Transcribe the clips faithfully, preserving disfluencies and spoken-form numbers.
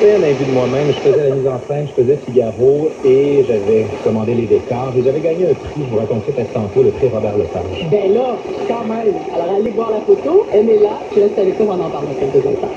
fait un invue de moi-même. Je faisais la mise en scène, je faisais Figaro et j'avais commandé les décors. Et j'avais gagné un prix, je vous raconterai peut-être tantôt, le prix Robert Lepage. Ben là, quand même. Alors, allez voir la photo, aimez-la. Je reste avec toi, on en parle dans quelques instants.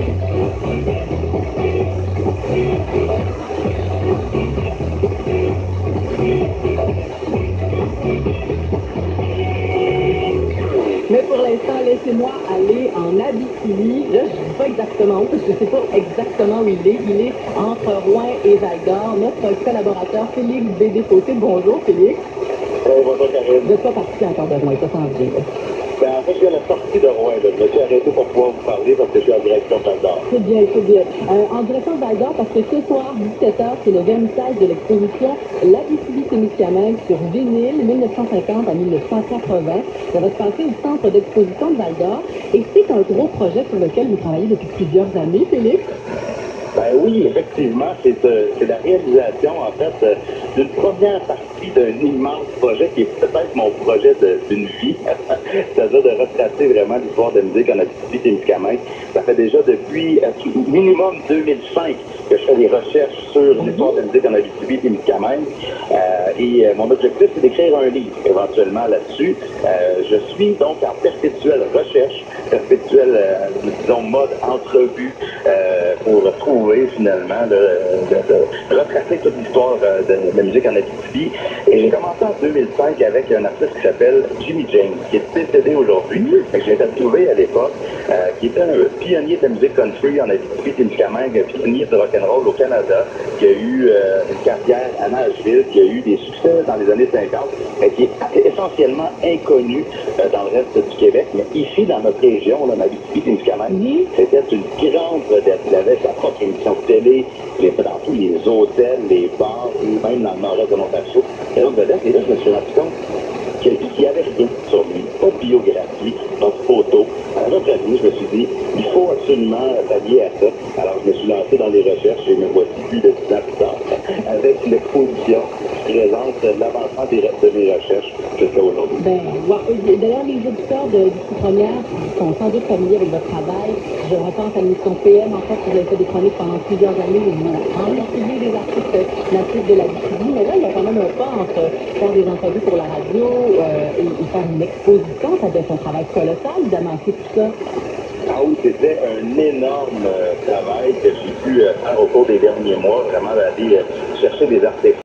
Mais pour l'instant, laissez-moi aller en Abitibi. Là, je ne sais pas exactement où, parce que je ne sais pas exactement où il est. Il est entre Rouen et Val-d'Or. Notre collaborateur, Félix Bédé-Fossé. Bonjour, Félix. Oui, bonjour, Karine. Vous n'êtes pas parti encore de Rouen, ça s'en vient. Ben, en fait, je suis à la sortie de Rouen. Là. Je me suis arrêté pour pouvoir vous parler parce que je suis en direction de Val-d'Or. C'est bien, c'est bien. Euh, en direction de Val-d'Or, parce que ce soir, dix-sept heures, c'est le vernissage de l'exposition L'Abitibi-Témiscamingue sur vinyle, mille neuf cent cinquante à mille neuf cent quatre-vingts. Ça va se passer au centre d'exposition de Val-d'Or. Et c'est un gros projet sur lequel vous travaillez depuis plusieurs années, Félix. Ben oui, effectivement, c'est euh, la réalisation, en fait, euh, d'une première partie d'un immense projet qui est peut-être mon projet d'une vie, c'est-à-dire de retracer vraiment l'histoire de la musique en Abitibi-Témiscamingue. Ça fait déjà depuis euh, minimum deux mille cinq que je fais des recherches sur l'histoire de la musique en Abitibi-Témiscamingue. Euh, et euh, mon objectif, c'est d'écrire un livre éventuellement là-dessus. Euh, je suis donc en perpétuelle recherche, perpétuelle, euh, disons, mode entrevue euh, pour trouver finalement, de, de, de retracer toute l'histoire de, de la musique en Abitibi. Et j'ai commencé en deux mille cinq avec un artiste qui s'appelle Jimmy James, qui est décédé aujourd'hui, mais que j'ai trouvé à l'époque, euh, qui était un pionnier de la musique country en Abitibi-Témiscamingue, un pionnier de rock'n'roll au Canada, qui a eu euh, une carrière à Nashville, qui a eu des succès dans les années cinquante, et qui est essentiellement inconnu euh, dans le reste du Québec. Mais ici, dans notre région, là, en Abitibi-Témiscamingue, c'était une grande vedette. Il avait sa propre émission de télé, il était dans tous les hôtels, les bars, même dans le nord-est de l'Ontario. Et là, et là, je me suis rendu compte qu'il n'y avait rien sur lui, pas de biographie, pas de photo. Alors, après, je me suis dit, il faut absolument pallier à ça. Alors, je me suis lancé dans les recherches et me voici plus de dix ans plus tard, avec une exposition qui présente l'avancement des restes de mes recherches jusqu'à aujourd'hui. Ben, ouais. D'ailleurs, les auditeurs de d'ici première sont sans doute familiers avec votre travail. Je repense à l'émission P M, en fait, vous avez fait des chroniques pendant plusieurs années, où vous interviewez des artistes natifs de la Abitibi, mais là, il y a quand même un pas entre faire des entrevues pour la radio euh, et, et faire une exposition. Ça doit être un travail colossal d'amasser tout ça. Ah oui, c'était un énorme euh, travail que j'ai pu euh, faire au cours des derniers mois, vraiment d'aller euh, chercher des artistes.